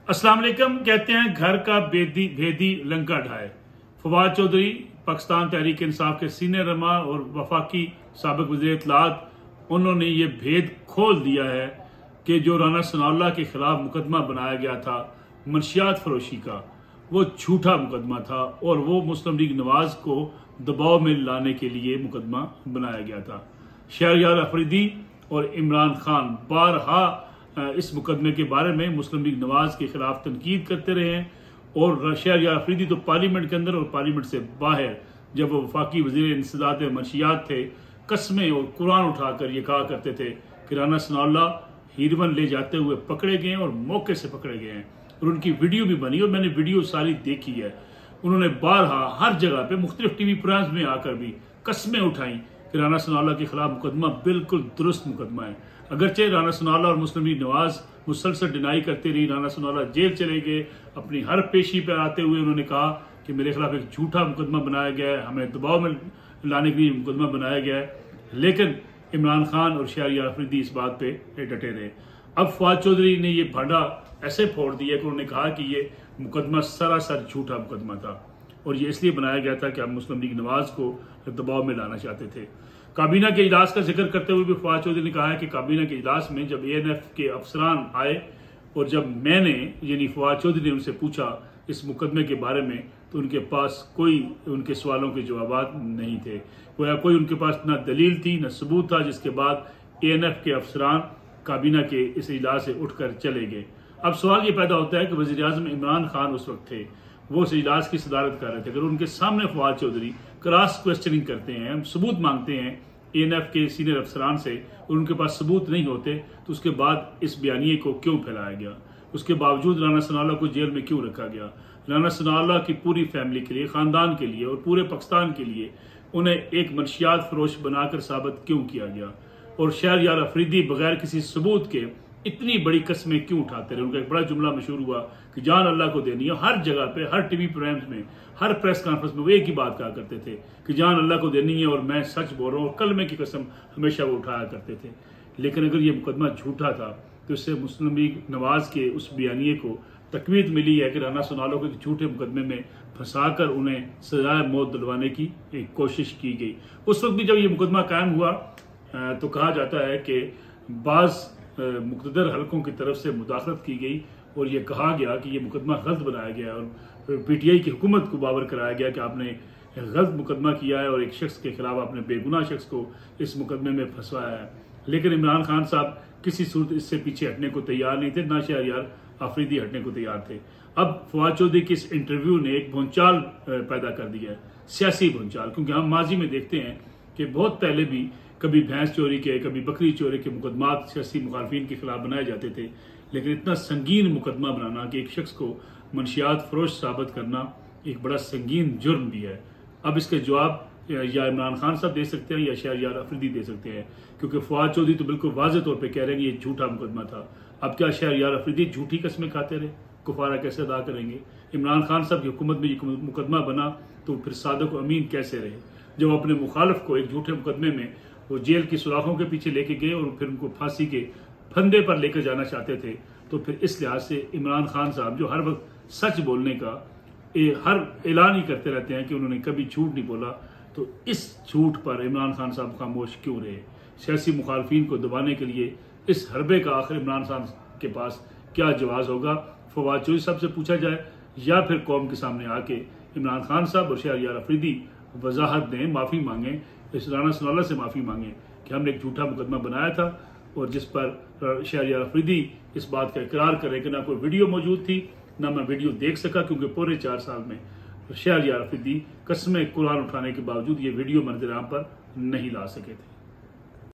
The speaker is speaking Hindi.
अस्सलाम वालेकुम। कहते हैं घर का भेदी लंका ढाए। फवाद चौधरी पाकिस्तान तहरीक इंसाफ के सीनियर रमा और वफाकी साबिक वज़ीर इत्तलात, उन्होंने ये भेद खोल दिया है कि जो राना सनाउल्लाह के खिलाफ मुकदमा बनाया गया था मनशियात फरोशी का, वो झूठा मुकदमा था और वो मुस्लिम लीग नवाज को दबाव में लाने के लिए मुकदमा बनाया गया था। शहरयार अफरीदी और इमरान खान बारहा इस मुकदमे के बारे में मुस्लिम लीग नवाज के खिलाफ तनकीद करते रहे हैं और शहरयार अफरीदी तो पार्लियामेंट के अंदर और पार्लियामेंट से बाहर, जब वो वफाकी वज़ीर इंसदाद मनशियात थे, कस्में और कुरान उठाकर ये कहा करते थे कि राना सनाउल्लाह हीरोइन ले जाते हुए पकड़े गए और मौके से पकड़े गए हैं। और उनकी वीडियो भी बनी और मैंने वीडियो सारी देखी है। उन्होंने बारहा हर जगह पे मुख्तलिफ टीवी प्रोग्राम्स में आकर भी कस्में उठाई कि राना सनाउल्लाह के खिलाफ मुकदमा बिल्कुल दुरुस्त मुकदमा है। अगरचे राना सनाउल्लाह और मुस्लिम लीग नवाज मुसलसल डिनाई करते रही, राना सनाउल्लाह जेल चले गए। अपनी हर पेशी पर आते हुए उन्होंने कहा कि मेरे खिलाफ एक झूठा मुकदमा बनाया गया है, हमें दबाव में लाने के लिए मुकदमा बनाया गया है। लेकिन इमरान खान और शहरयार अफरीदी इस बात पे डटे रहे। अब फवाद चौधरी ने ये भांडा ऐसे फोड़ दिया कि उन्होंने कहा कि ये मुकदमा सरासर झूठा मुकदमा था और ये इसलिए बनाया गया था कि हम मुस्लिम लीग नवाज को दबाव में लाना चाहते थे। काबीना के इजलास का जिक्र करते हुए भी फवाद चौधरी ने कहा है कि काबीना के इजलास में जब ANF के अफसरान आए और जब मैंने यानी फवाद चौधरी ने उनसे पूछा इस मुकदमे के बारे में, तो उनके पास कोई उनके सवालों के जवाब नहीं थे। कोई उनके पास ना दलील थी ना सबूत था, जिसके बाद ANF के अफसरान काबीना के इस इजलास से उठकर चले गए। अब सवाल ये पैदा होता है कि वज़ीर आज़म इमरान खान उस वक्त थे, वो इस इजलास की सदारत कर रहे थे। अगर उनके सामने फवाद चौधरी क्रॉस क्वेश्चनिंग करते हैं, हम सबूत मांगते हैं ANF के सीनियर अफसरान से और उनके पास सबूत नहीं होते, तो उसके बाद इस बयानिए को क्यों फैलाया गया? उसके बावजूद राना सनाउल्लाह को जेल में क्यों रखा गया? राना सनाउल्लाह की पूरी फैमिली के लिए, खानदान के लिए और पूरे पाकिस्तान के लिए उन्हें एक मनशियात फरोश बनाकर साबित क्यों किया गया? और शहरयार अफरीदी बगैर किसी सबूत के इतनी बड़ी कस्में क्यों उठाते रहे? उनका एक बड़ा जुमला मशहूर हुआ कि जान अल्लाह को देनी है। हर जगह पे, हर टीवी प्रोग्राम्स में, हर प्रेस कॉन्फ्रेंस में वो एक ही बात कहा करते थे कि जान अल्लाह को देनी है और मैं सच बोल रहा हूँ, और कलमे की कसम हमेशा वो उठाया करते थे। लेकिन अगर ये मुकदमा झूठा था तो इससे मुस्लिम लीग नवाज के उस बयानिए को तकवीत मिली है कि राना सनाउल्लाह को एक झूठे मुकदमे में फंसाकर उन्हें सजाए मौत दिलवाने की एक कोशिश की गई। उस वक्त भी जब ये मुकदमा कायम हुआ तो कहा जाता है कि बाज़ मुक़्तदर हलकों की तरफ से मुदाखलत की गई और ये कहा गया कि ये मुकदमा गलत बनाया गया और PTI की हुकूमत को बावर कराया गया कि आपने गलत मुकदमा किया है और एक शख्स के खिलाफ आपने बेगुनाह शख्स को इस मुकदमे में फंसवाया है। लेकिन इमरान खान साहब किसी सूरत इससे पीछे हटने को तैयार नहीं थे, ना शहरयार अफरीदी हटने को तैयार थे। अब फवाद चौधरी की इस इंटरव्यू ने एक भूचाल पैदा कर दिया है, सियासी भूचाल, क्योंकि हम माजी में देखते हैं कि बहुत पहले भी कभी भैंस चोरी के, कभी बकरी चोरी के मुकदमात सियासी मुखालफिन के खिलाफ बनाए जाते थे। लेकिन इतना संगीन मुकदमा बनाना कि एक शख्स को मनशियात फरोश साबित करना एक बड़ा संगीन जुर्म भी है। अब इसके जवाब या इमरान खान साहब दे सकते हैं या शहरयार अफरीदी दे सकते हैं, क्योंकि फवाद चौधरी तो बिल्कुल वाज़ेह तौर पे कह रहे हैं कि ये झूठा मुकदमा था। अब क्या शहरयार अफरीदी झूठी कस्में खाते रहे? कुफारा कैसे अदा करेंगे? इमरान खान साहब की हुकूमत में ये मुकदमा बना तो फिर सादिक व अमीन कैसे रहे, जब अपने मुखालिफ को एक झूठे मुकदमे में वो जेल की सुराखों के पीछे लेके गए और फिर उनको फांसी के फंदे पर लेकर जाना चाहते थे? तो फिर इस लिहाज से इमरान खान साहब जो हर वक्त सच बोलने का हर ऐलान ही करते रहते हैं कि उन्होंने कभी झूठ नहीं बोला, तो इस झूठ पर इमरान खान साहब खामोश क्यों रहे? सियासी मुखालफिन को दबाने के लिए इस हरबे का आखिर इमरान खान के पास क्या जवाब होगा? फवाद चौधरी साहब से पूछा जाए या फिर कौम के सामने आके इमरान खान साहब और शहरयार अफरीदी वजाहत दें, माफ़ी मांगें, इस राना सनाउल्लाह से माफ़ी मांगें कि हमने एक झूठा मुकदमा बनाया था और जिस पर शहरयार अफरीदी इस बात का इकरार करें कि ना कोई वीडियो मौजूद थी, ना मैं वीडियो देख सका, क्योंकि पूरे 4 साल में शहरयार अफरीदी कस्में कुरान उठाने के बावजूद ये वीडियो मंजर आम पर नहीं ला सके थे।